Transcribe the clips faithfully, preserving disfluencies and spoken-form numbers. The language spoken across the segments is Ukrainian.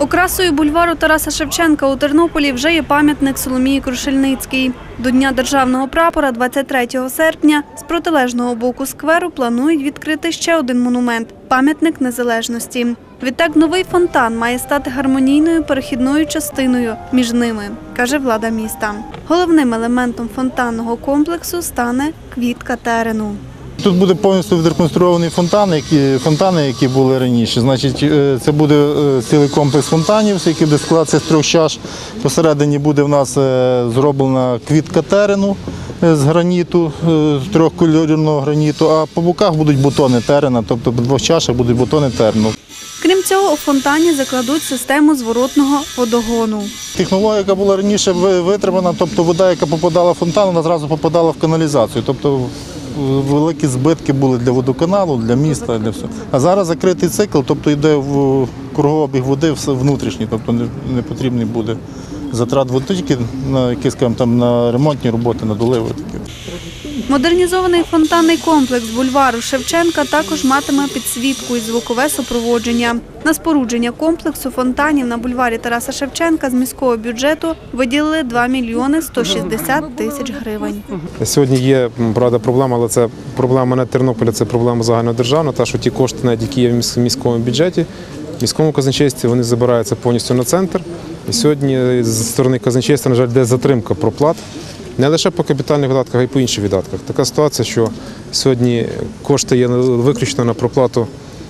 Окрасою бульвару Тараса Шевченка у Тернополі вже є пам'ятник Соломії Крушельницькій. До Дня державного прапора двадцять третього серпня з протилежного боку скверу планують відкрити ще один монумент – пам'ятник Незалежності. Відтак новий фонтан має стати гармонійною перехідною частиною між ними, каже влада міста. Головним елементом фонтанного комплексу стане квітка терену. Тут буде повністю відреконструйований фонтан, які, фонтани, які були раніше. Значить, це буде цілий комплекс фонтанів, який буде складатися з трьох чаш. Посередині буде в нас зроблена квітка терену з граніту, з трьохкольорного граніту, а по боках будуть бутони терена, тобто по двох чашах будуть бутони терену. Крім цього, у фонтані закладуть систему зворотного водогону. Технологія, яка була раніше витримана, тобто вода, яка попадала в фонтан, вона одразу попадала в каналізацію. Тобто великі збитки були для водоканалу, для міста, для всього. А зараз закритий цикл, тобто йде в кругообіг води внутрішній, тобто не потрібний буде затрат води, тільки на якісь, скажімо, там, на ремонтні роботи, на доливи. Модернізований фонтанний комплекс бульвару Шевченка також матиме підсвітку і звукове супроводження. На спорудження комплексу фонтанів на бульварі Тараса Шевченка з міського бюджету виділили два мільйони сто шістдесят тисяч гривень. Сьогодні є, правда, проблема, але це проблема не Тернополя, це проблема загальнодержавна, та що ті кошти, навіть які є в міському бюджеті, в міському казначействі, вони забираються повністю на центр. І сьогодні з сторони казначейства, на жаль, йде затримка проплат. Не лише по капітальних видатках, а й по інших видатках. Така ситуація, що сьогодні кошти є виключно на проплату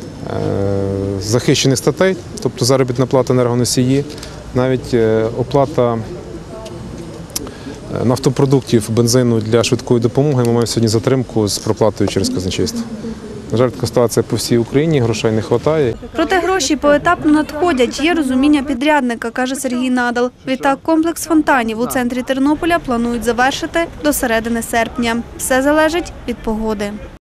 захищених статей, тобто заробітна плата енергоносії, навіть оплата нафтопродуктів, бензину для швидкої допомоги. Ми маємо сьогодні затримку з проплатою через казначейство. На жаль, така ситуація по всій Україні, грошей не вистачає. Проте гроші поетапно надходять, є розуміння підрядника, каже Сергій Надал. Відтак комплекс фонтанів у центрі Тернополя планують завершити до середини серпня. Все залежить від погоди.